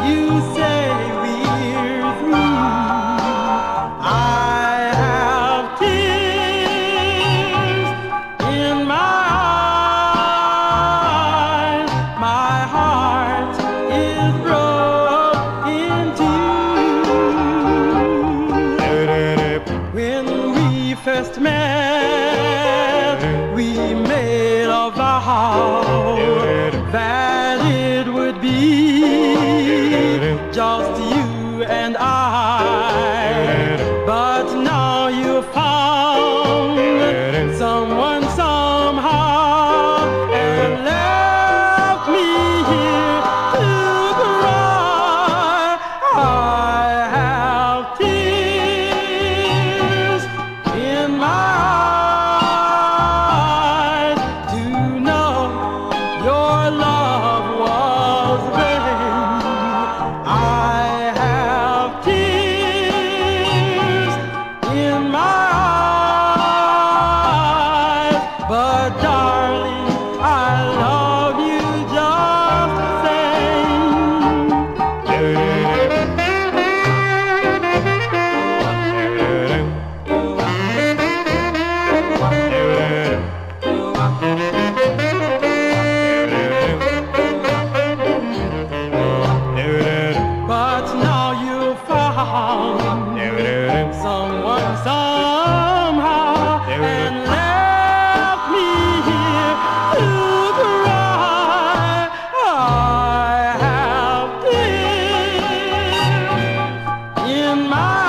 you say we're through. I have tears in my eyes. My heart is broke in two. When we first met, we made a vow that it would be just you and I. But now you found someone somehow and left me here to cry. I have tears in my eyes to know your love was vain. I have tears in my eyes, but darling, I love you just the But now you found someone somehow and left me here to cry. I have tears in my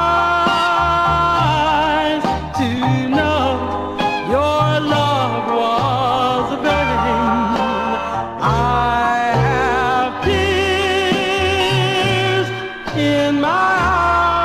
eyes to know your love was vain. I have tears in my eyes.